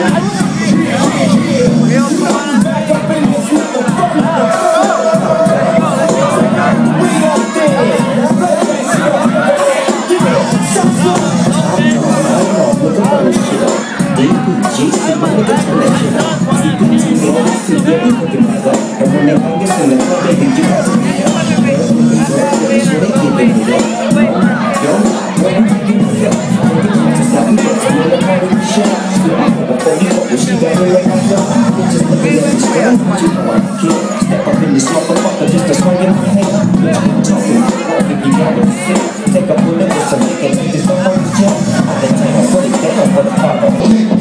Step up in this motherfucker, just a swing in my hand. I'm talking, if you got it sick, take a bullet with some niggas, this motherfucker's jump. I can take a put it down for the father.